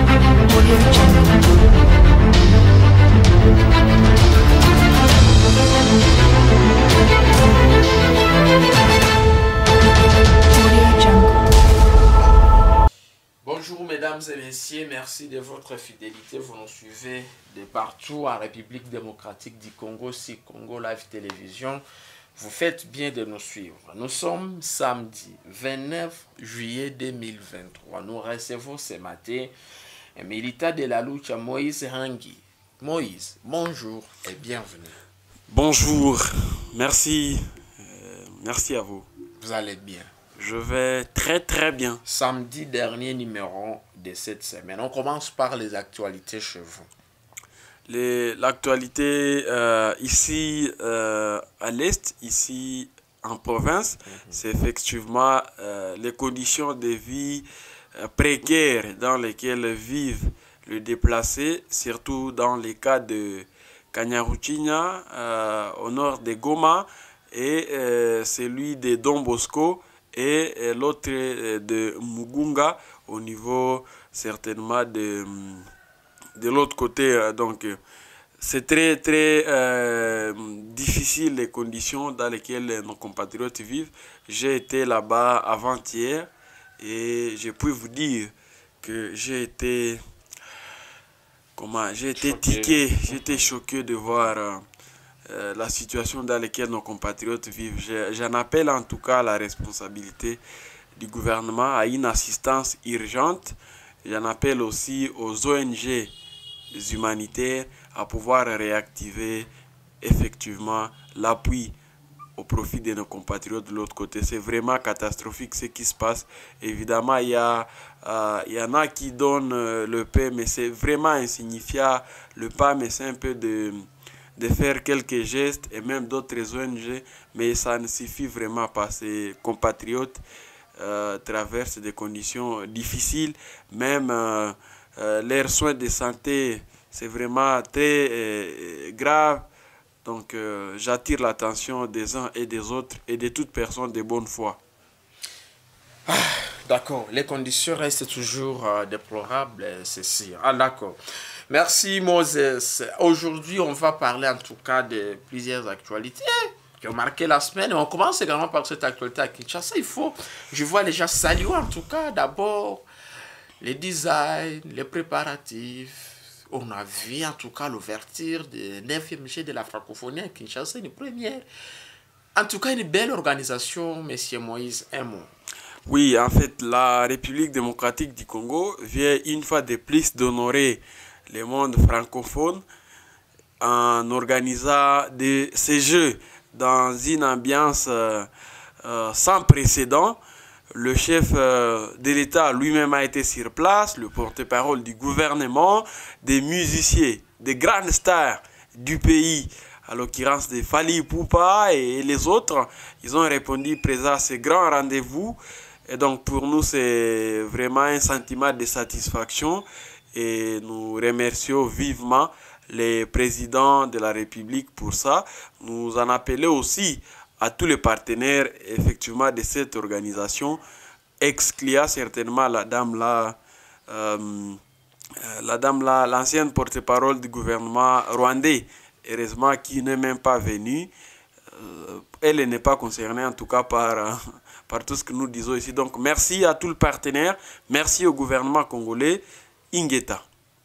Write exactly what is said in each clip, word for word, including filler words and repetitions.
Bonjour mesdames et messieurs, merci de votre fidélité. Vous nous suivez de partout en République démocratique du Congo, si Congo Live Télévision. Vous faites bien de nous suivre. Nous sommes samedi vingt-neuf juillet deux mille vingt-trois. Nous recevons ce matin un militant de la lutte, Moïse Hangui. Moïse, bonjour et bienvenue. Bonjour, merci, euh, merci à vous. Vous allez bien? Je vais très très bien. Samedi, dernier numéro de cette semaine. On commence par les actualités chez vous. L'actualité euh, ici euh, à l'Est, ici en province, mm-hmm. c'est effectivement euh, les conditions de vie euh, précaires dans lesquelles vivent les déplacés, surtout dans les cas de Kanyaruchinya, euh, au nord de Goma, et euh, celui de Don Bosco, et, et l'autre de Mugunga, au niveau certainement de... de l'autre côté. Donc c'est très très euh, difficile les conditions dans lesquelles nos compatriotes vivent. J'ai été là-bas avant-hier et je peux vous dire que j'ai été comment j'ai été tiqué, j'ai été choqué de voir euh, la situation dans laquelle nos compatriotes vivent. J'en appelle en tout cas à la responsabilité du gouvernement, à une assistance urgente. J'en appelle aussi aux O N G humanitaires à pouvoir réactiver effectivement l'appui au profit de nos compatriotes de l'autre côté. C'est vraiment catastrophique ce qui se passe. Évidemment, il y, a, euh, il y en a qui donnent euh, le pain, mais c'est vraiment insignifiant. Le pas, mais c'est un peu de, de faire quelques gestes et même d'autres O N G, mais ça ne suffit vraiment pas. Ces compatriotes euh, traversent des conditions difficiles, même euh, Euh, leurs soins de santé, c'est vraiment très euh, grave. Donc, euh, j'attire l'attention des uns et des autres et de toute personne de bonne foi. Ah, d'accord. Les conditions restent toujours euh, déplorables, c'est sûr. Ah, d'accord. Merci, Moses. Aujourd'hui, on va parler en tout cas de plusieurs actualités qui ont marqué la semaine. Et on commence également par cette actualité à Kinshasa. Il faut, je vois les gens saluer en tout cas d'abord les designs, les préparatifs. On a vu en tout cas l'ouverture du neuvième G de la francophonie à Kinshasa, une première. En tout cas, une belle organisation, Monsieur Moïse, un mot. Oui, en fait, la République démocratique du Congo vient une fois de plus d'honorer le monde francophone en organisant de, ces jeux dans une ambiance euh, euh, sans précédent. Le chef euh, de l'État lui-même a été sur place, le porte-parole du gouvernement, des musiciens, des grandes stars du pays, à l'occurrence de Fally Ipupa et les autres. Ils ont répondu présent à ce grand rendez-vous. Et donc pour nous, c'est vraiment un sentiment de satisfaction. Et nous remercions vivement les présidents de la République pour ça. Nous en appelons aussi à tous les partenaires effectivement de cette organisation, excluant certainement la dame là, euh, la dame là, l'ancienne porte-parole du gouvernement rwandais, heureusement qui n'est même pas venue. Euh, elle n'est pas concernée en tout cas par, par tout ce que nous disons ici. Donc merci à tous les partenaires, merci au gouvernement congolais, Ingeta.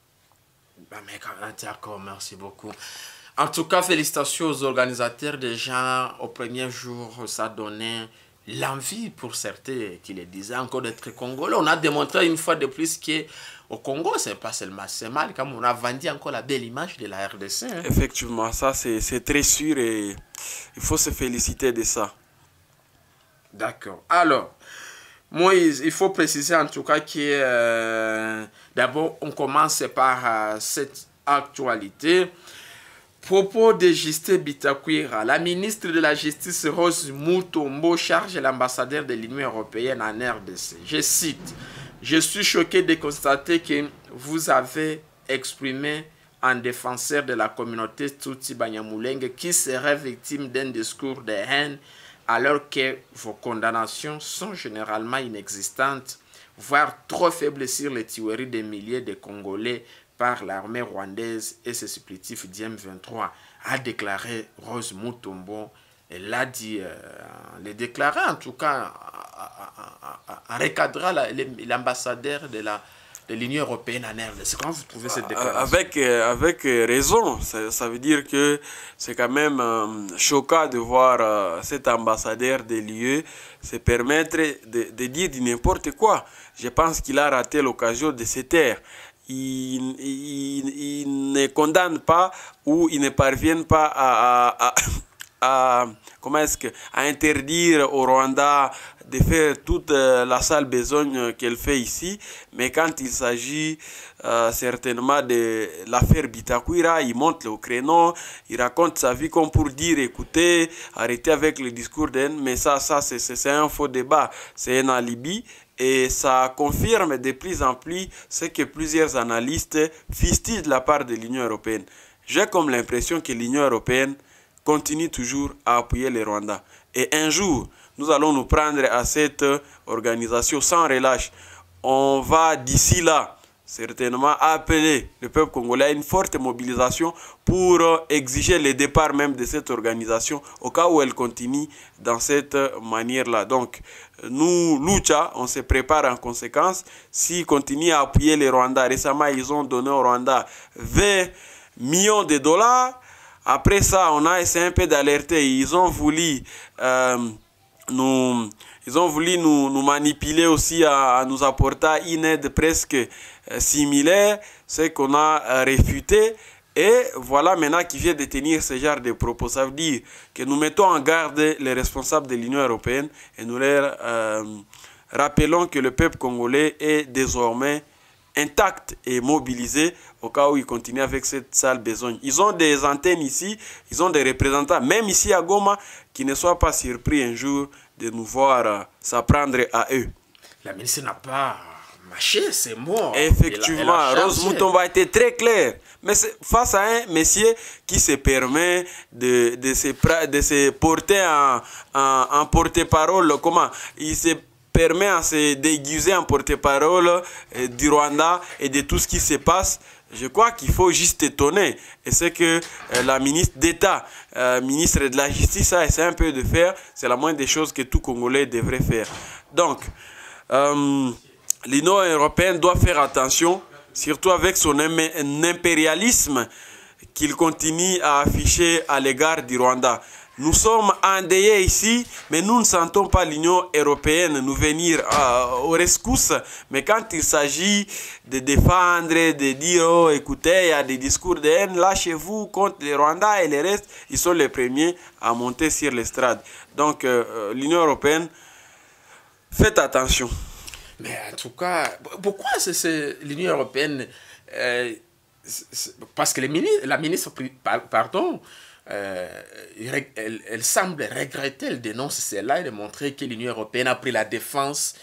D'accord, merci beaucoup. En tout cas, félicitations aux organisateurs. Déjà, au premier jour, ça donnait l'envie pour certains qui le disaient encore d'être congolais. On a démontré une fois de plus qu'au Congo, c'est pas seulement c'est mal, comme on a vendu encore la belle image de la R D C. Hein. Effectivement, ça c'est très sûr et il faut se féliciter de ça. D'accord. Alors, Moïse, il faut préciser en tout cas que euh, d'abord, on commence par euh, cette actualité. Propos de Justin Bitakwira, la ministre de la Justice Rose Mutombo charge l'ambassadeur de l'Union européenne en R D C. Je cite, « Je suis choqué de constater que vous avez exprimé un défenseur de la communauté Tutsi Banyamulenge qui serait victime d'un discours de haine alors que vos condamnations sont généralement inexistantes voire trop faible sur les tueries des milliers de Congolais par l'armée rwandaise et ses supplétifs du M vingt-trois, a déclaré Rose Mutombo. Elle l'a dit, euh, les déclaré en tout cas, en recadrant l'ambassadeur de la de l'Union européenne en R D C. Comment vous trouvez cette déclaration? Avec, euh, avec raison. Ça, ça veut dire que c'est quand même euh, choquant de voir euh, cet ambassadeur de l'U E se permettre de, de dire du n'importe quoi. Je pense qu'il a raté l'occasion de se taire. Il, il, il ne condamne pas ou il ne parvient pas à... à, à À, comment est-ce que, à interdire au Rwanda de faire toute euh, la sale besogne qu'elle fait ici, mais quand il s'agit euh, certainement de l'affaire Bitakwira, il monte le créneau, il raconte sa vie comme pour dire écoutez, arrêtez avec le discours d'haine, mais ça, ça c'est un faux débat, c'est un alibi. Et ça confirme de plus en plus ce que plusieurs analystes fustigent de la part de l'Union européenne. J'ai comme l'impression que l'Union européenne continue toujours à appuyer les Rwandais. Et un jour, nous allons nous prendre à cette organisation sans relâche. On va d'ici là, certainement, appeler le peuple congolais à une forte mobilisation pour exiger le départ même de cette organisation au cas où elle continue dans cette manière-là. Donc, nous, Lucha, on se prépare en conséquence. S'ils continuent à appuyer les Rwandais, récemment, ils ont donné au Rwanda vingt millions de dollars. Après ça, on a essayé un peu d'alerter. Ils ont voulu euh, nous, ils ont voulu nous, nous manipuler aussi à, à nous apporter une aide presque euh, similaire, ce qu'on a euh, réfuté. Et voilà maintenant qui vient de tenir ce genre de propos. Ça veut dire que nous mettons en garde les responsables de l'Union européenne et nous leur euh, rappelons que le peuple congolais est désormais intact et mobilisé au cas où ils continuent avec cette sale besogne. Ils ont des antennes ici, ils ont des représentants, même ici à Goma, qui ne soient pas surpris un jour de nous voir euh, s'apprendre à eux. La ministre n'a pas mâché ses mots. Effectivement, Rose Mutombo a été très clair. Mais face à un monsieur qui se permet de, de, se, de se porter en, en, en porte-parole, comment il se permet à se déguiser en porte-parole euh, du Rwanda et de tout ce qui se passe, je crois qu'il faut juste étonner. Et c'est que euh, la ministre d'État, euh, ministre de la Justice, a essayé un peu de faire. C'est la moindre des choses que tout Congolais devrait faire. Donc, euh, l'Union européenne doit faire attention, surtout avec son impérialisme qu'il continue à afficher à l'égard du Rwanda. Nous sommes endeuillés ici, mais nous ne sentons pas l'Union européenne nous venir euh, aux rescousse. Mais quand il s'agit de défendre, de dire, oh, écoutez, il y a des discours de haine, lâchez-vous contre les Rwandais et les restes, ils sont les premiers à monter sur l'estrade. Donc, euh, l'Union européenne, faites attention. Mais en tout cas, pourquoi c'est l'Union européenne euh, parce que les ministres, la ministre, pardon, Euh, elle, elle semble regretter, elle dénonce cela et de montrer que l'Union européenne a pris la défense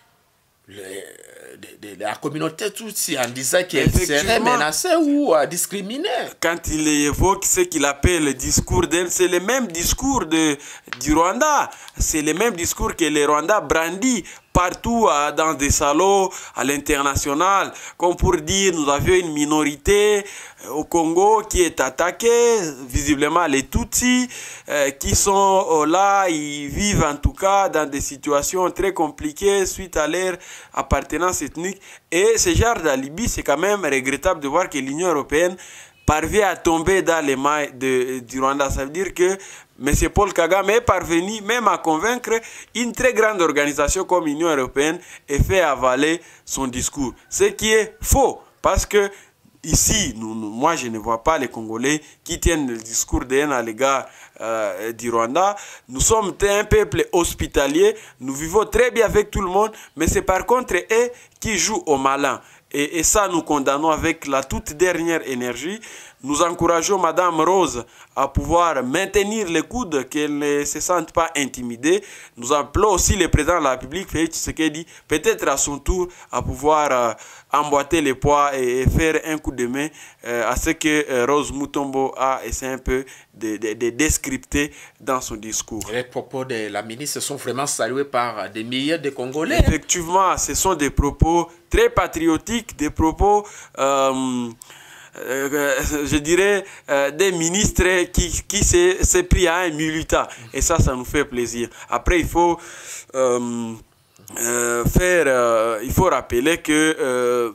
le, de, de la communauté tutsi en disant qu'elle serait menacée ou euh, discriminée. Quand il évoque ce qu'il appelle le discours d'elle, c'est le même discours de, du Rwanda, c'est le même discours que le Rwanda brandit partout euh, dans des salons à l'international, comme pour dire nous avions une minorité euh, au Congo qui est attaquée, visiblement les Tutsis, euh, qui sont euh, là, ils vivent en tout cas dans des situations très compliquées suite à leur appartenance ethnique. Et ce genre d'alibi, c'est quand même regrettable de voir que l'Union européenne parvient à tomber dans les mailles de, du Rwanda. Ça veut dire que M. Paul Kagame est parvenu même à convaincre une très grande organisation comme l'Union européenne et fait avaler son discours. Ce qui est faux, parce que ici, nous, nous, moi je ne vois pas les Congolais qui tiennent le discours de haine à l'égard euh, du Rwanda. Nous sommes un peuple hospitalier, nous vivons très bien avec tout le monde, mais c'est par contre eux qui jouent au malin. Et, et ça, nous condamnons avec la toute dernière énergie. Nous encourageons Madame Rose à pouvoir maintenir les coudes, qu'elle ne se sente pas intimidée. Nous appelons aussi le président de la République, Félix Tshisekedi, peut-être à son tour, à pouvoir euh, emboîter les poids et, et faire un coup de main euh, à ce que euh, Rose Mutombo a essayé un peu de, de, de descripter dans son discours. Les propos de la ministre sont vraiment salués par des milliers de Congolais. Effectivement, ce sont des propos très patriotiques, des propos, euh, euh, je dirais, euh, des ministres qui, qui s'est pris à un militant. Et ça, ça nous fait plaisir. Après, il faut... Euh, Euh, faire, euh, il faut rappeler que euh,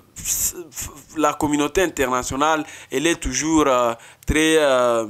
la communauté internationale, elle est toujours euh, très, euh,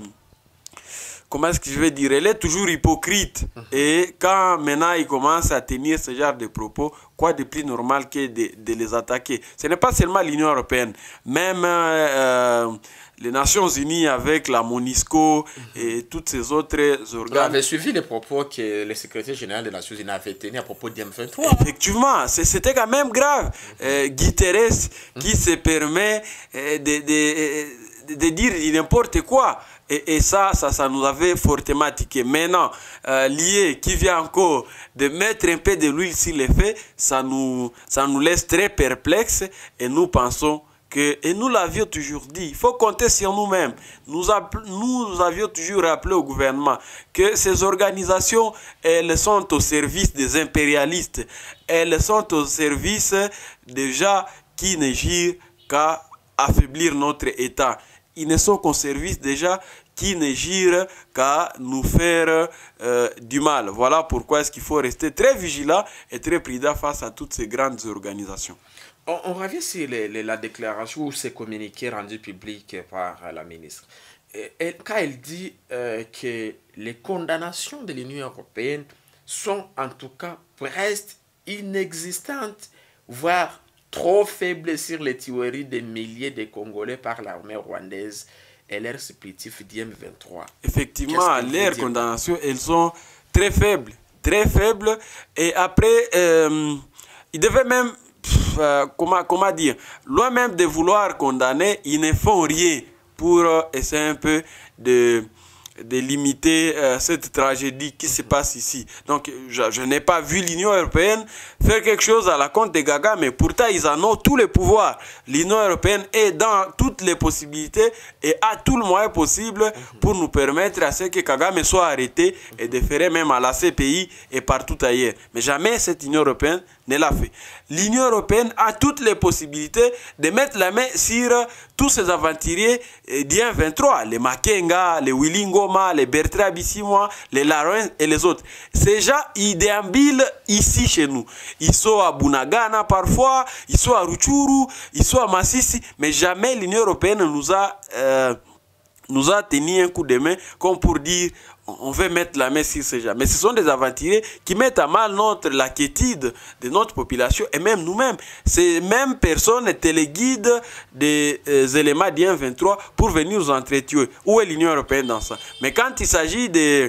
comment est-ce que je vais dire, elle est toujours hypocrite. Mm-hmm. Et quand maintenant ils commencent à tenir ce genre de propos, quoi de plus normal que de, de les attaquer? Ce n'est pas seulement l'Union européenne, même euh, les Nations Unies avec la MONUSCO et toutes ces autres organes. Vous avez suivi les propos que le secrétaire général des Nations Unies avait tenus à propos du M vingt-trois. Effectivement, c'était quand même grave. Mm-hmm. euh, Guterres qui mm-hmm. se permet euh, de, de, de, de dire n'importe quoi. Et, et ça, ça, ça nous avait fortement tiqué. Maintenant, euh, lié qui vient encore de mettre un peu de l'huile sur les faits, ça nous, ça nous laisse très perplexes et nous pensons que, et nous l'avions toujours dit, il faut compter sur nous-mêmes. Nous, nous avions toujours rappelé au gouvernement que ces organisations, elles sont au service des impérialistes. Elles sont au service déjà qui ne gèrent qu'à affaiblir notre État. Ils ne sont qu'au service déjà qui ne gèrent qu'à nous faire euh, du mal. Voilà pourquoi est-ce qu'il faut rester très vigilant et très prudent face à toutes ces grandes organisations. On, on revient sur les, les, la déclaration ou ces communiqués rendus publics par la ministre. Et, et, quand elle dit euh, que les condamnations de l'Union européenne sont en tout cas presque inexistantes, voire trop faibles sur les tueries de milliers de Congolais par l'armée rwandaise et leur supplétif du M vingt-trois. Effectivement, leurs condamnations, elles sont très faibles, très faibles. Et après, euh, ils devaient même... Euh, comment, comment dire, loin même de vouloir condamner, ils ne font rien pour euh, essayer un peu de, de limiter euh, cette tragédie qui se passe ici. Donc, je, je n'ai pas vu l'Union européenne faire quelque chose à la compte des Gaga, mais pourtant, ils en ont tous les pouvoirs. L'Union européenne est dans toutes les possibilités et a tout le moyen possible pour nous permettre à ce que Kagame soit arrêté et de faire même à la C P I et partout ailleurs. Mais jamais cette Union européenne ne l'a fait. L'Union européenne a toutes les possibilités de mettre la main sur tous ces aventuriers du M vingt-trois, les Makenga, les Willy Ngoma, les Bertrand Bisimwa, les Laurent et les autres. Ces gens, ils déambulent ici chez nous. Ils sont à Bunagana parfois, ils sont à Ruchuru, ils sont à Massissi, mais jamais l'Union européenne nous a, euh, nous a tenu un coup de main comme pour dire on veut mettre la main sur ces gens. Mais ce sont des aventuriers qui mettent à mal notre, la quiétude de notre population et même nous-mêmes. Ces mêmes personnes téléguident des euh, éléments du M vingt-trois pour venir nous entretuer. Où est l'Union européenne dans ça? Mais quand il s'agit de...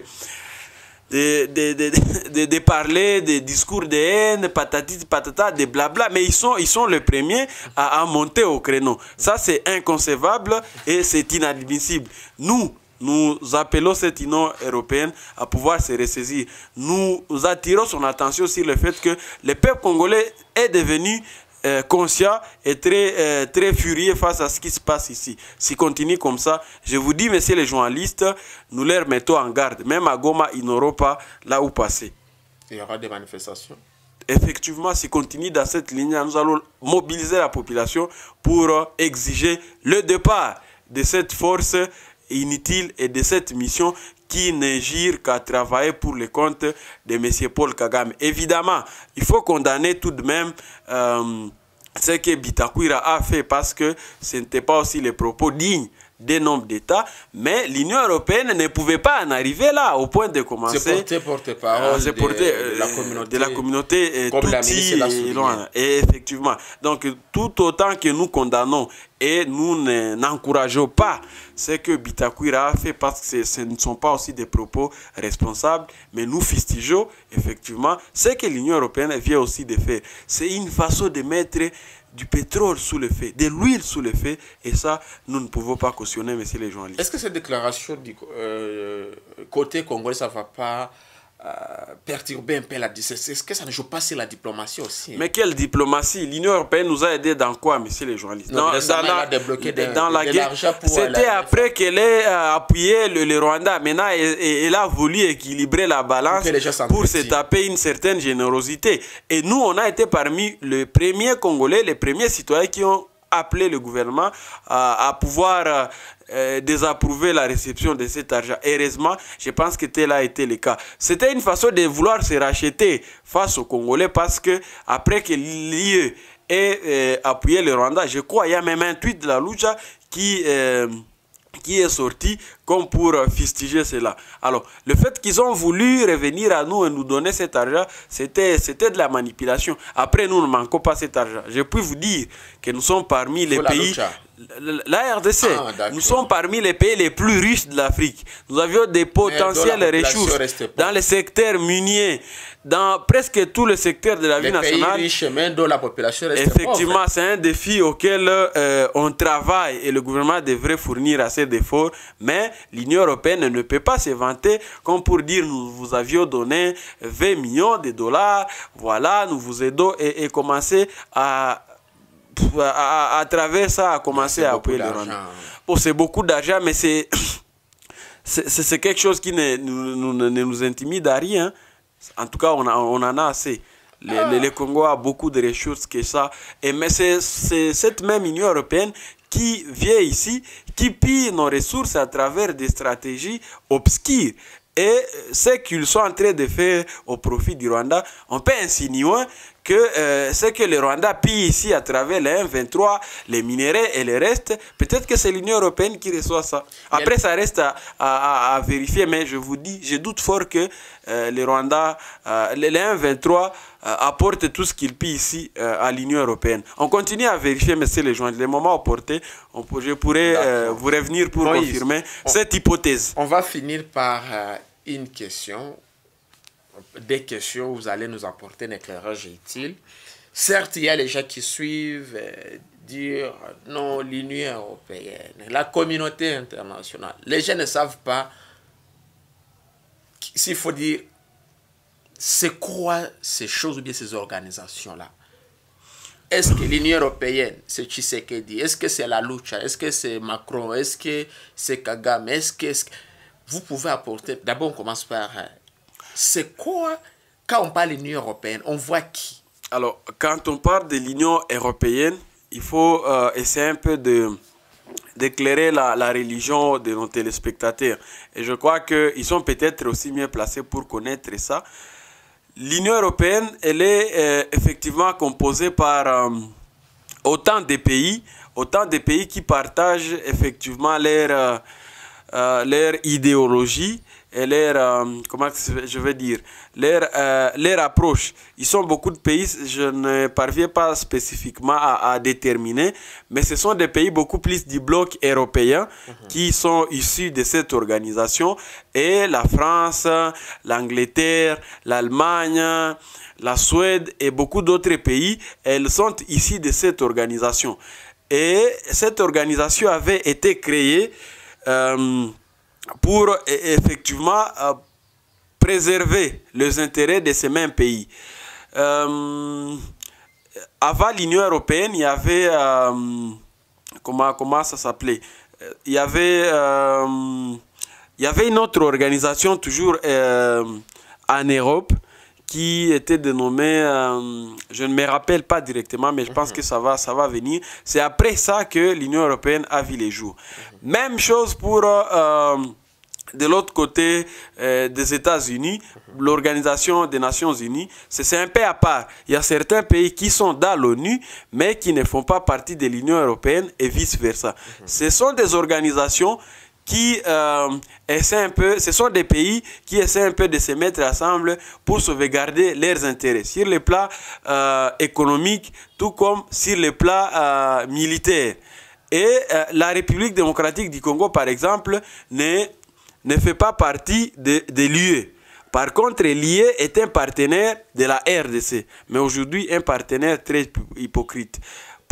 De, de, de, de, de parler des discours de haine, patati patata, de blabla, mais ils sont, ils sont les premiers à, à monter au créneau. Ça, c'est inconcevable et c'est inadmissible. Nous, nous appelons cette Union européenne à pouvoir se ressaisir. Nous attirons son attention sur le fait que le peuple congolais est devenu Euh, conscient et très, euh, très furieux face à ce qui se passe ici. S'il continue comme ça, je vous dis, messieurs les journalistes, nous leur mettons en garde. Même à Goma, ils n'auront pas là où passer. Il y aura des manifestations. Effectivement, s'il continue dans cette ligne, nous allons mobiliser la population pour euh, exiger le départ de cette force inutile et de cette mission qui ne gire qu'à travailler pour le compte de M. Paul Kagame. Évidemment, il faut condamner tout de même euh, ce que Bitakwira a fait parce que ce n'était pas aussi les propos dignes des nombres d'États, mais l'Union européenne ne pouvait pas en arriver là au point de commencer. C'est porter porte-parole euh, de, de, de la communauté, de la communauté comme la ministre et, loin, et effectivement. Donc tout autant que nous condamnons et nous n'encourageons pas ce que Bitakwira a fait parce que ce ne sont pas aussi des propos responsables, mais nous fustigeons effectivement ce que l'Union européenne vient aussi de faire. C'est une façon de mettre du pétrole sous le feu, de l'huile sous le feu. Et ça, nous ne pouvons pas cautionner, messieurs les journalistes. Est-ce que cette déclaration du euh, côté congolais, ça ne va pas euh, perturber un peu la diplomatie? Est-ce que ça ne joue pas sur la diplomatie aussi? Mais quelle diplomatie? L'Union européenne nous a aidés dans quoi, messieurs les journalistes? Non, Dans, dans la, de, dans de, la de guerre. C'était après qu'elle ait euh, appuyé le, le Rwanda. Maintenant, elle, elle a voulu équilibrer la balance pour, pour se taper une certaine générosité. Et nous, on a été parmi les premiers Congolais, les premiers citoyens qui ont appelé le gouvernement à, à pouvoir euh, euh, désapprouver la réception de cet argent. Heureusement, je pense que tel a été le cas. C'était une façon de vouloir se racheter face aux Congolais parce que après que l'I E ait euh, appuyé le Rwanda, je crois, il y a même un tweet de la Lucha qui... Euh, qui est sorti comme pour fustiger cela. Alors, le fait qu'ils ont voulu revenir à nous et nous donner cet argent, c'était de la manipulation. Après, nous ne manquons pas cet argent. Je puis vous dire que nous sommes parmi les pays... La R D C, ah, nous sommes parmi les pays les plus riches de l'Afrique. Nous avions des potentielles ressources dans le secteur minier, dans presque tout le secteur de la vie nationale. Les pays riches, mais dont la population reste Effectivement, c'est un défi auquel euh, on travaille et le gouvernement devrait fournir assez d'efforts. Mais l'Union européenne ne peut pas se vanter comme pour dire nous vous avions donné vingt millions de dollars, voilà, nous vous aidons et, et commencer à... À, à, à travers ça, à commencer à appuyer le Rwanda. Bon, c'est beaucoup d'argent, mais c'est c'est quelque chose qui ne, nous, ne, ne nous intimide à rien. En tout cas, on, a, on en a assez. Le, ah. le, le Congo a beaucoup de ressources que ça. Et, mais c'est cette même Union européenne qui vient ici, qui pille nos ressources à travers des stratégies obscures. Et ce qu'ils sont en train de faire au profit du Rwanda, on peut insinuer que euh, ce que le Rwanda pille ici à travers les M vingt-trois, les minéraux et le reste, peut-être que c'est l'Union européenne qui reçoit ça. Après, ça reste à, à, à vérifier, mais je vous dis, je doute fort que euh, le Rwanda, euh, les M vingt-trois euh, apportent tout ce qu'il pille ici euh, à l'Union européenne. On continue à vérifier, mais c'est les joints. Les moments opportuns, on, je pourrais euh, vous revenir pour Moïse, confirmer on, cette hypothèse. On va finir par euh, une question. Des questions où vous allez nous apporter un éclairage utile. Certes, il y a les gens qui suivent euh, dire non, l'Union européenne, la communauté internationale. Les gens ne savent pas s'il faut dire c'est quoi ces choses ou bien ces organisations-là. Est-ce que l'Union européenne, c'est Tshisekedi? Est-ce que c'est la Lucha? Est-ce que c'est Macron? Est-ce que c'est Kagame? Est-ce que, est-ce que... Vous pouvez apporter... D'abord, on commence par... C'est quoi, quand on parle de l'Union européenne, on voit qui? Alors, quand on parle de l'Union européenne, il faut euh, essayer un peu de d'éclairer la, la religion de nos téléspectateurs. Et je crois qu'ils sont peut-être aussi mieux placés pour connaître ça. L'Union européenne, elle est euh, effectivement composée par euh, autant de pays, autant de pays qui partagent effectivement leur, euh, euh, leur idéologie, et leur, euh, comment je vais dire, leur, euh, leur approche. Ils sont beaucoup de pays, je ne parviens pas spécifiquement à, à déterminer, mais ce sont des pays beaucoup plus du bloc européen mm-hmm. qui sont issus de cette organisation. Et la France, l'Angleterre, l'Allemagne, la Suède et beaucoup d'autres pays, elles sont issues de cette organisation. Et cette organisation avait été créée euh, pour effectivement euh, préserver les intérêts de ces mêmes pays. Euh, avant l'Union européenne, il y avait, euh, comment, comment ça s'appelait? Il y avait, euh, il y avait une autre organisation toujours euh, en Europe qui était dénommée, euh, je ne me rappelle pas directement, mais je pense que ça va, ça va venir. C'est après ça que l'Union européenne a vu les jours. Même chose pour, euh, de l'autre côté euh, des États-Unis, l'Organisation des Nations Unies, c'est un peu à part. Il y a certains pays qui sont dans l'ONU, mais qui ne font pas partie de l'Union européenne et vice-versa. Ce sont des organisations qui euh, essaient un peu, ce sont des pays qui essaient un peu de se mettre ensemble pour sauvegarder leurs intérêts sur le plan euh, économique, tout comme sur le plan euh, militaire. Et euh, la République démocratique du Congo, par exemple, ne, ne fait pas partie de, de l'U E. Par contre, l'I E est un partenaire de la R D C, mais aujourd'hui un partenaire très hypocrite.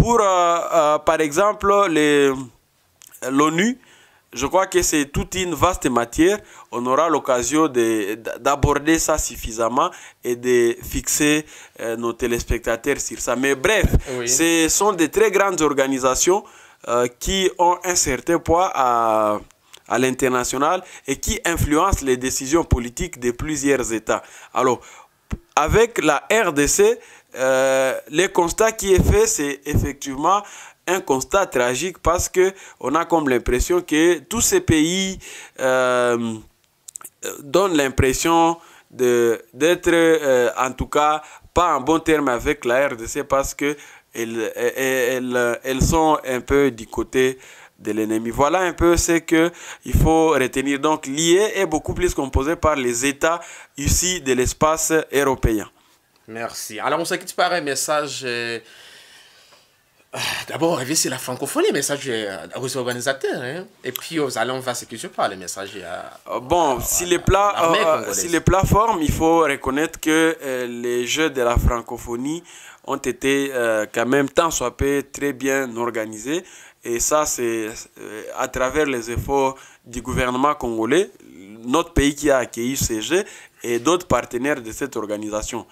pour, euh, euh, par exemple, l'ONU, je crois que c'est toute une vaste matière. On aura l'occasion d'aborder ça suffisamment et de fixer euh, nos téléspectateurs sur ça. Mais bref, oui. Ce sont des très grandes organisations euh, qui ont un certain poids à, à l'international et qui influencent les décisions politiques de plusieurs États. Alors, avec la R D C, euh, le constat qui est fait, c'est effectivement un constat tragique parce que on a comme l'impression que tous ces pays euh, donnent l'impression d'être euh, en tout cas pas en bon terme avec la R D C parce que elles, elles, elles sont un peu du côté de l'ennemi. Voilà un peu ce qu'il faut retenir. Donc l'I E est beaucoup plus composé par les États ici de l'espace européen. Merci. Alors on se quitte par un message. Euh... D'abord, c'est la francophonie, le message aux organisateurs. Hein? Et puis, aux allons, on va se quitter par le message à... Bon, à, si, à, les plats, euh, si les plateformes, il faut reconnaître que euh, les Jeux de la francophonie ont été euh, quand même tant soit peu très bien organisés. Et ça, c'est euh, à travers les efforts du gouvernement congolais, notre pays qui a accueilli ces Jeux et d'autres partenaires de cette organisation.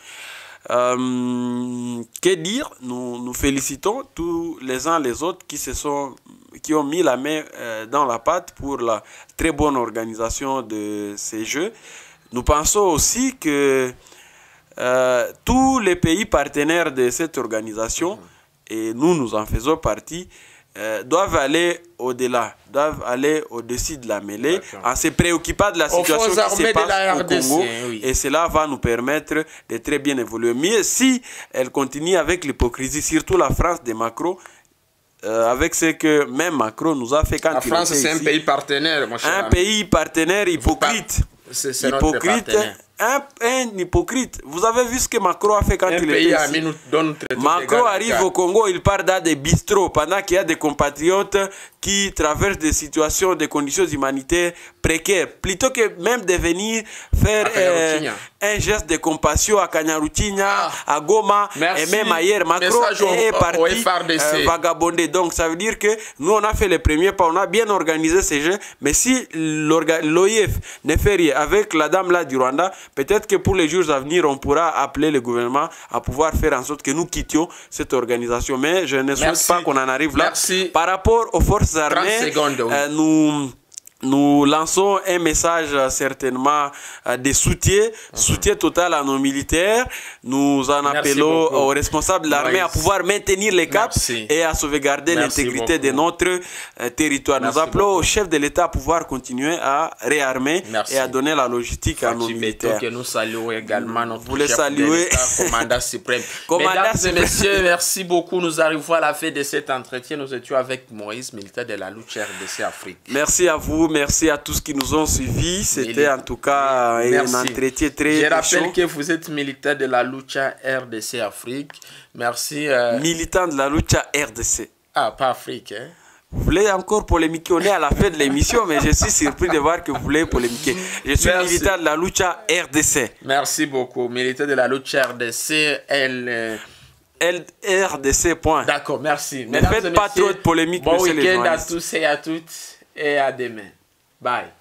Euh, que dire, nous, nous félicitons tous les uns les autres qui, se sont, qui ont mis la main euh, dans la pâte pour la très bonne organisation de ces Jeux. Nous pensons aussi que euh, tous les pays partenaires de cette organisation, mmh. et nous, nous en faisons partie, euh, doivent aller au-delà, doivent aller au-dessus de la mêlée en se préoccupant de la situation qui se passe au Congo. Oui. Et cela va nous permettre de très bien évoluer. Mais si elle continue avec l'hypocrisie, surtout la France de Macron, euh, avec ce que même Macron nous a fait quand la il France, était ici. La France, c'est un pays partenaire, mon cher Un ami. pays partenaire hypocrite. C'est hypocrite. Un, un hypocrite. Vous avez vu ce que Macron a fait quand un il était ici. Nous donne Macron arrive au Congo, il part dans des bistrots pendant qu'il y a des compatriotes qui traversent des situations, des conditions humanitaires précaires. Plutôt que même de venir faire euh, un geste de compassion à Kanyaruchinya, ah. à Goma, merci. Et même ailleurs. Macron est parti euh, vagabonder. Donc ça veut dire que nous on a fait les premiers pas, on a bien organisé ces jeux. Mais si l'O I F ne fait rien avec la dame là du Rwanda, peut-être que pour les jours à venir, on pourra appeler le gouvernement à pouvoir faire en sorte que nous quittions cette organisation. Mais je ne souhaite pas qu'on en arrive là. Merci. Par rapport aux forces armées, secondes, oui. euh, nous... Nous lançons un message euh, certainement euh, de soutien, uh-huh. soutien total à nos militaires. Nous en Merci appelons beaucoup. Aux responsables de l'armée à pouvoir maintenir les caps Merci. Et à sauvegarder l'intégrité de notre euh, territoire. Merci nous appelons beaucoup. Au chef de l'État à pouvoir continuer à réarmer Merci. Et à donner la logistique à nos militaires. Que nous saluons également notre Vous chef saluer. De commandant suprême. Mesdames et messieurs, merci beaucoup. Nous arrivons à la fin de cet entretien. Nous étions avec Moïse, militaire de la lutte R D C Afrique. Merci à vous. Merci à tous qui nous ont suivis. C'était en tout cas Merci. Un entretien très Je rappelle chaud. Que vous êtes militant de la lucha R D C Afrique. Merci. Euh... Militant de la lucha R D C. Ah, pas Afrique. Hein? Vous voulez encore polémiquer? On est à la fin de l'émission, mais je suis surpris de voir que vous voulez polémiquer. Je suis Merci. Militant de la lucha R D C. Merci beaucoup. Militant de la lucha R D C, elle... L R D C, point. D'accord, merci. Ne faites pas trop de polémique, bon week-end à tous et à toutes et à demain. Bye.